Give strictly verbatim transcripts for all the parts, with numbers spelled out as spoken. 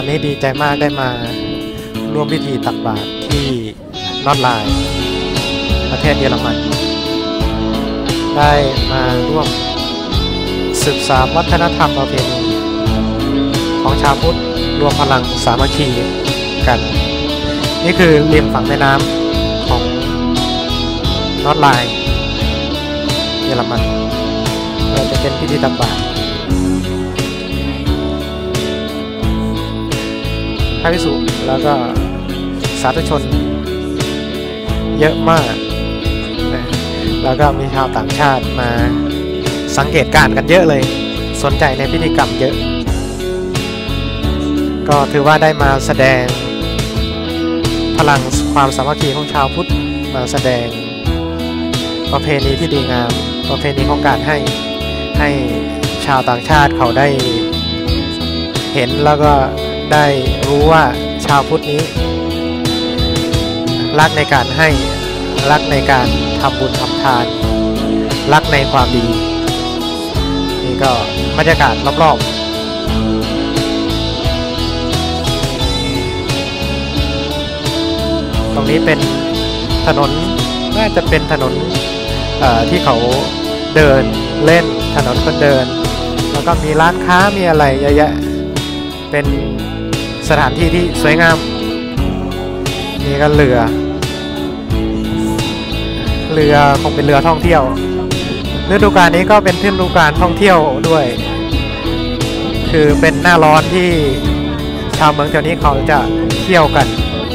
วันนี้ดีใจมากได้มาร่วมพิธีตักบาตรที่นอร์ทไลน์ประเทศเยอรมันได้มาร่วมสืบสานวัฒนธรรมประเพณีของชาวพุทธรวมพลังสามัคคีกันนี่คือริมฝั่งแม่น้ำของนอร์ทไลน์เยอรมันเราจะเป็นพิธีตักบาตรพระภิกษุแล้วก็สาธุชนเยอะมากนะแล้วก็มีชาวต่างชาติมาสังเกตการณ์กันเยอะเลยสนใจในพิธีกรรมเยอะก็ถือว่าได้มาแสดงพลังความสามัคคีของชาวพุทธมาแสดงประเพณีที่ดีงามประเพณีของการให้ให้ชาวต่างชาติเขาได้เห็นแล้วก็ได้รู้ว่าชาวพุทธนี้รักในการให้รักในการทำบุญทำทานรักในความดีนี่ก็บรรยากาศรอบๆตรงนี้เป็นถนนน่าจะเป็นถนนที่เขาเดินเล่นถนนคนเดินแล้วก็มีร้านค้ามีอะไรเยอะแยะเป็นสถานที่ที่สวยงามนี่ก็เรือเรือคงเป็นเรือท่องเที่ยวฤดูกาลนี้ก็เป็นฤดูกาลท่องเที่ยวด้วยคือเป็นหน้าร้อนที่ชาวเมืองแถวนี้เขาจะเที่ยวกัน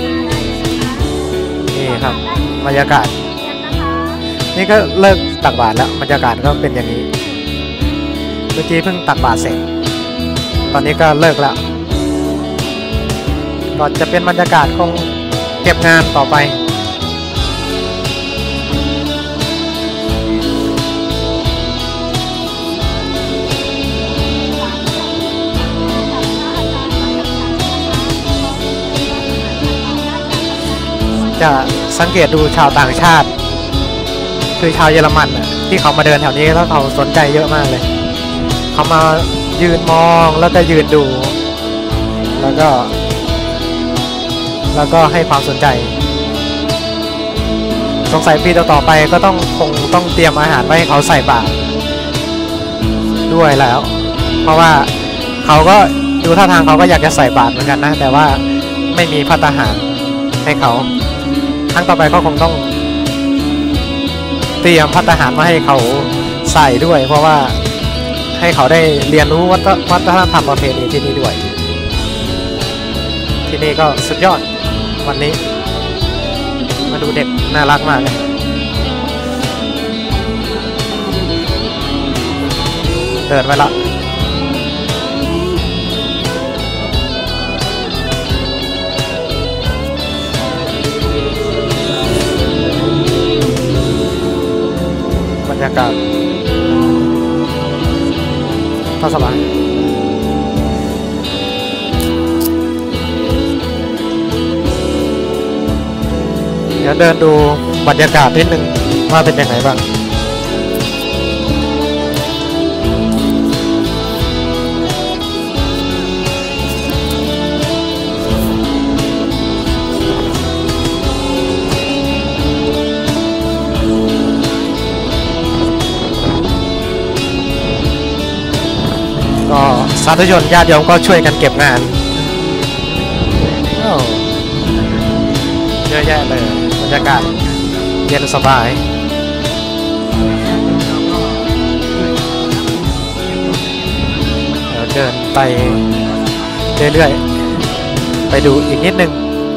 นี่ครับบรรยากาศนี่ก็เลิกตักบาตรแล้วบรรยากาศก็เป็นอย่างนี้เมื่อกี้เพิ่งตักบาตรเสร็จตอนนี้ก็เลิกแล้วก็จะเป็นบรรยากาศคงเก็บงานต่อไปจะสังเกตดูชาวต่างชาติคือชาวเยอรมันที่เขามาเดินแถวนี้แล้วเขาสนใจเยอะมากเลยเขามายืนมองแล้วก็ยืนดูแล้วก็แล้วก็ให้ความสนใจสงสัยปีต่อๆไปก็ต้องคงต้องเตรียมอาหารไว้ให้เขาใส่บาตรด้วยแล้วเพราะว่าเขาก็ดูท่าทางเขาก็อยากจะใส่บาตรเหมือนกันนะแต่ว่าไม่มีภัตตาหารให้เขาครั้งต่อไปก็คงต้องเตรียมภัตตาหารมาให้เขาใส่ด้วยเพราะว่าให้เขาได้เรียนรู้วัฒนธรรมประเพณีที่นี่ด้วยที่นี่ก็สุดยอดวันนี้มาดูเด็กน่ารักมากเลยเดินไปละบรรยากาศก็สบายเดี๋ยวเดินดูบรรยากาศนิดนึงว่าเป็นยังไงบ้างก็สาธุชนญาติโยมก็ช่วยกันเก็บงานเยอะแยะเลยบรรยากาศเย็นสบายเดี๋ยวเดินไปเรื่อยๆไปดูอีกนิดนึง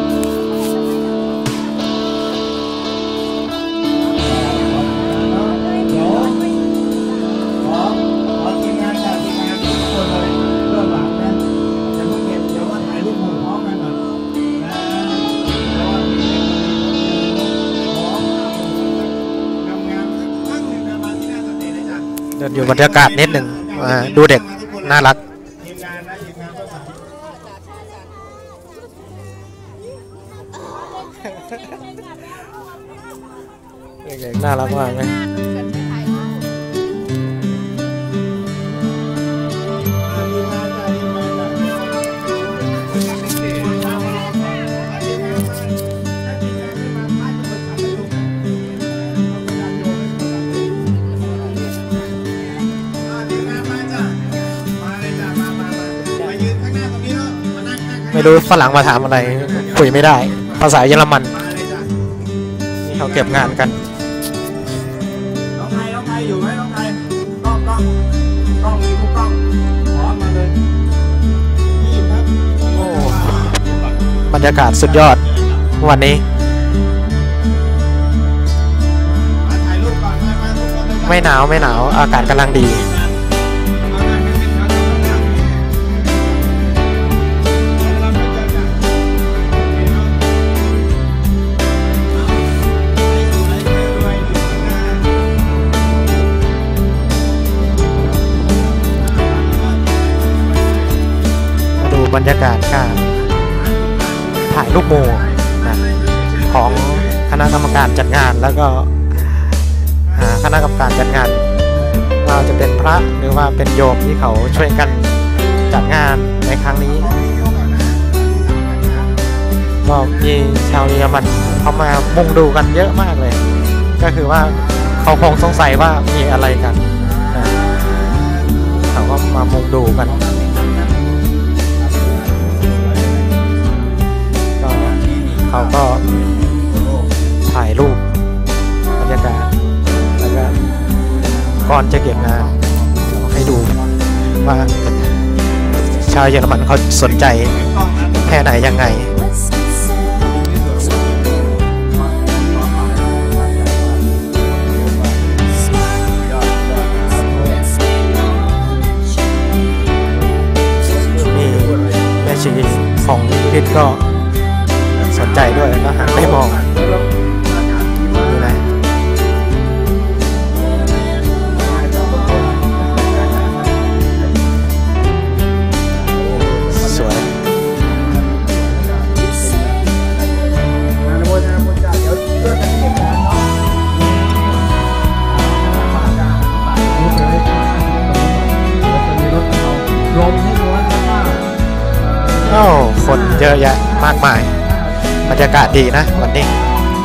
เดินอยู่บรรยากาศนิดหนึ่งดูเด็กน่ารักเด็กๆน่ารักมากเลยเไม่รู้ฝรั่งมาถามอะไรคุยไม่ได้ภาษาเยอรมันนี่เขาเก็บงานกันน้องไทยน้องไทยอยู่ไหมน้องไทยกล้องกล้องกล้องมีทุกกล้องพร้อมมาเลยนี่ครับโอ้บรรยากาศสุดยอดวันนี้ไม่หนาวไม่หนาวอากาศกำลังดีมาดูบรรยากาศการถ่ายรูปหมู่นะของคณะกรรมการจัดงานแล้วก็คณะกรรมการจัดงานเราจะเป็นพระหรือว่าเป็นโยมที่เขาช่วยกันจัดงานในครั้งนี้ก็มีชาวเยอรมันเขามามุ่งดูกันเยอะมากเลยก็คือว่าเขาคงสงสัยว่ามีอะไรกันนะเขาก็มามุ่งดูกันก็เขาก็ถ่ายรูปบรรยากาศก่อนจะเก็บงานให้ดูว่าชาวเยอรมันเขาสนใจแค่ไหนยังไงนี่แม่ชีของพิษก็สนใจด้วยแล้วหันไปมองนี่นะโอ้คนเยอะแยะมากมายบรรยากาศดีนะวันนี้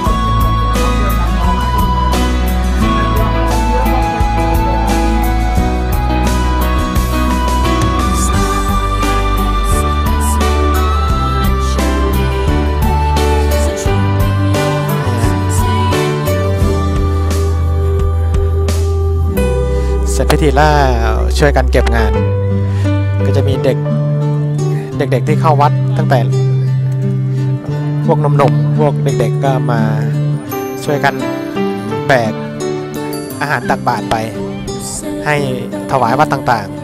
เสร็จพิธีแล้วช่วยกันเก็บงานก็จะมีเด็กเด็กๆที่เข้าวัดตั้งแต่พวกหนุ่มๆพวกเด็กๆก็มาช่วยกันแบกอาหารตักบาตรไปให้ถวายวัดต่าง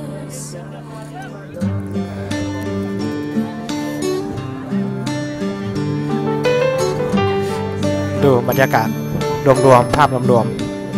ๆดูบรรยากาศรวมๆภาพรวมๆ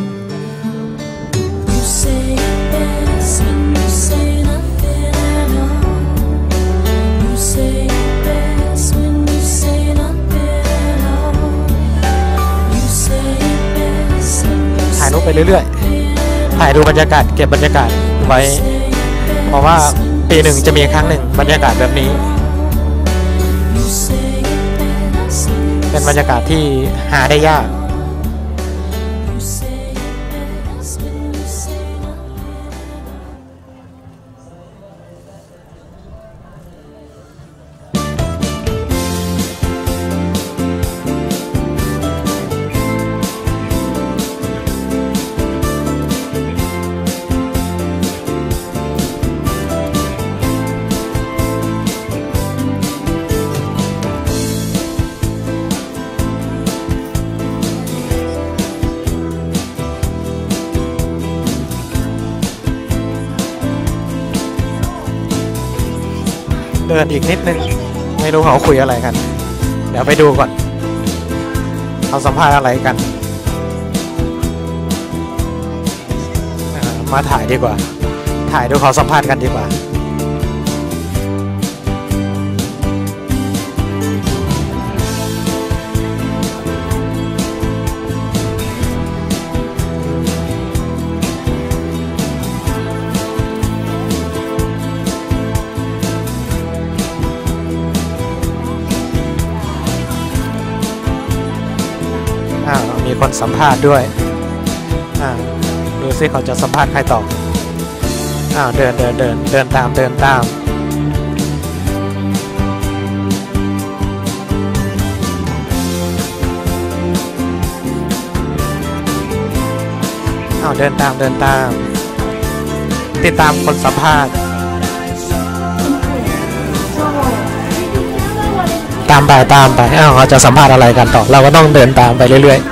ถ่ายรูปไปเรื่อยๆถ่ายดูบรรยากาศเก็บบรรยากาศไว้เพราะว่าปีหนึ่งจะมีครั้งหนึ่งบรรยากาศแบบนี้เป็นบรรยากาศที่หาได้ยากเดินอีกนิดนึงไม่รู้เขาคุยอะไรกันเดี๋ยวไปดูก่อนเขาสัมภาษณ์อะไรกันมาถ่ายดีกว่าถ่ายดูเขาสัมภาษณ์กันดีกว่ามีคนสัมภาษณ์ด้วยดูซิเขาจะสัมภาษณ์ใครต่ออ้าวเดินเดินเดินเดินตามเดินตามเอาเดินตามเดินตาม ติดตามคนสัมภาษณ์ตามไปตามไปอ้าวเขาจะสัมภาษณ์อะไรกันต่อเราก็ต้องเดินตามไปเรื่อยๆ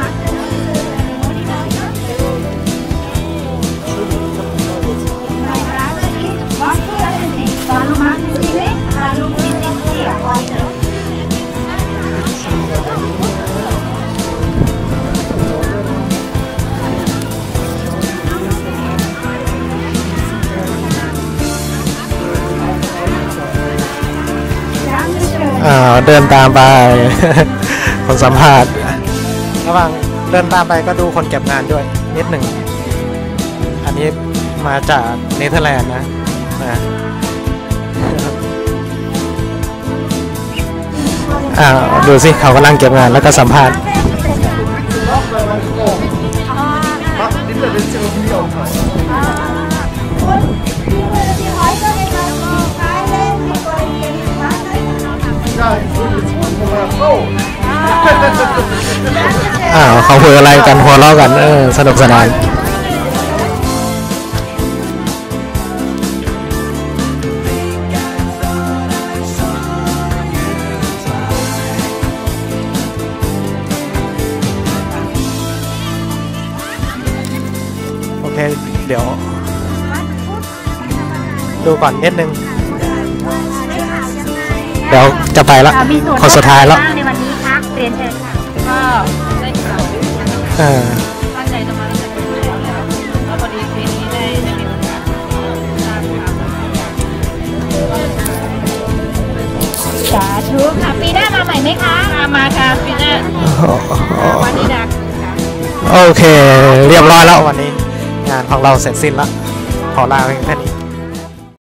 อ่าเดินตามไป คนสัมภาษณ์ระหว่างเดินตามไปก็ดูคนเก็บงานด้วยนิดหนึ่งอันนี้มาจากเนเธอร์แลนด์นะนะอ่าดูสิเขากำลังเก็บงานแล้วก็สัมภาษณ์อ้าวเขาคุยอะไรกันหัวเราะกันเออสนุกสนานโอเคเดี๋ยวดูก่อนนิดนึงเดี๋ยวจะไปละคนสุดท้ายแล้วในวันนี้ครับเรียนเชิญค่ะก็ได้ข่าวตั้งใจจะมาตั้งแต่ปีที่แล้วแล้วพอดีปีนี้ได้ได้มีโอกาสทราบข่าวสาธุค่ะปีหน้ามาใหม่ไหมคะมาค่ะปีหน้าวันนี้ดักโอเคเรียบร้อยแล้ววันนี้งานของเราเสร็จสิ้นแล้วขอลาเพียงแค่นี้